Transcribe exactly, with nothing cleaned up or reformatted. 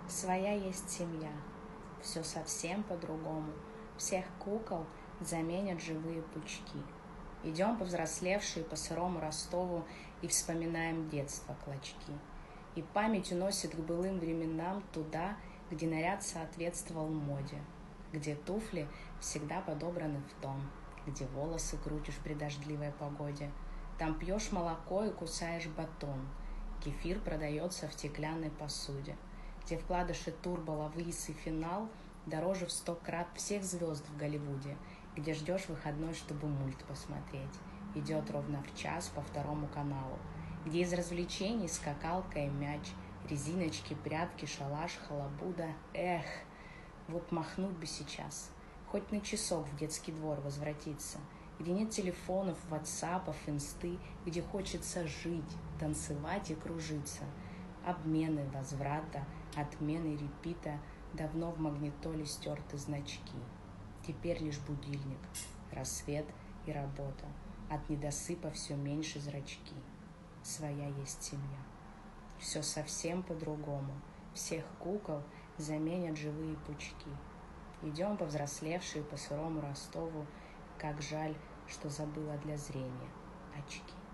Своя есть семья, все совсем по-другому. Всех кукол заменят живые пучки. Идем повзрослевшие по сырому Ростову и вспоминаем детство клочки. И память уносит к былым временам туда, где наряд соответствовал моде, где туфли всегда подобраны в тон, где волосы крутишь при дождливой погоде. Там пьешь молоко и кусаешь батон. Кефир продается в стеклянной посуде, где вкладыши турбо, лаврис и финал дороже в сто крат всех звезд в Голливуде, где ждешь выходной, чтобы мульт посмотреть. Идет ровно в час по второму каналу, где из развлечений скакалка и мяч, резиночки, прятки, шалаш, халабуда. Эх, вот махнуть бы сейчас, хоть на часок в детский двор возвратиться, где нет телефонов, ватсапов, инсты, где хочется жить, танцевать и кружиться. Обмены возврата, отмены репита, давно в магнитоле стерты значки. Теперь лишь будильник, рассвет и работа, от недосыпа все меньше зрачки. Своя есть семья. Все совсем по-другому. Всех кукол заменят живые пучки. Идем повзрослевшие по сырому Ростову, как жаль, что забыла для зрения очки.